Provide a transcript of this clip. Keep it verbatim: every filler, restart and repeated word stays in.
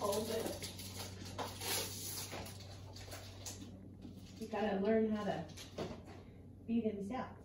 hold it. You gotta learn how to feed himself.